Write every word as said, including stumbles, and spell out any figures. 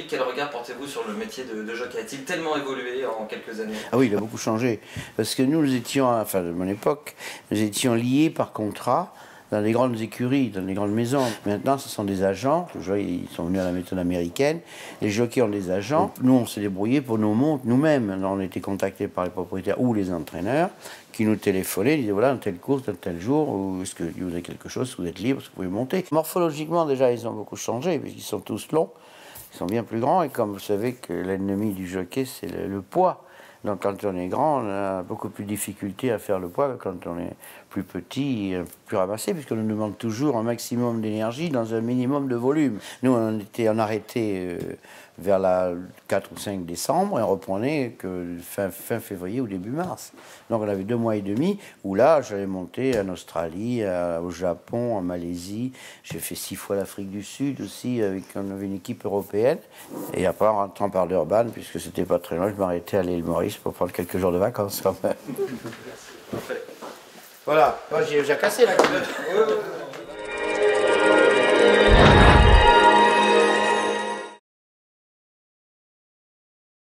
aujourd'hui, quel regard portez-vous sur le métier de, de jockey? A-t-il tellement évolué en quelques années? Ah oui, il a beaucoup changé. Parce que nous, nous étions, enfin de mon époque, nous étions liés par contrat dans les grandes écuries, dans les grandes maisons. Maintenant, ce sont des agents. Je vois, ils sont venus à la méthode américaine. Les jockeys ont des agents. Nous, on s'est débrouillés pour nos montres nous-mêmes. On était contactés par les propriétaires ou les entraîneurs qui nous téléphonaient. Ils disaient voilà, dans telle course, dans tel jour, ou est-ce que vous avez quelque chose, est-ce que vous êtes libre, est-ce que vous pouvez monter. Morphologiquement, déjà, ils ont beaucoup changé, puisqu'ils sont tous longs. Ils sont bien plus grands. Et comme vous savez que l'ennemi du jockey, c'est le, le poids. Donc quand on est grand, on a beaucoup plus de difficulté à faire le poids que quand on est plus petit et plus ramassé, puisqu'on nous demande toujours un maximum d'énergie dans un minimum de volume. Nous, on était en arrêté euh, vers la quatre ou cinq décembre et on reprenait que fin, fin février ou début mars. Donc on avait deux mois et demi où là, j'allais monter en Australie, à, au Japon, en Malaisie. J'ai fait six fois l'Afrique du Sud aussi, avec, on avait une équipe européenne. Et après, en rentrant par Durban, puisque c'était pas très loin, je m'arrêtais à l'île Maurice pour prendre quelques jours de vacances quand même. Parfait. Voilà, j'ai cassé la gueule.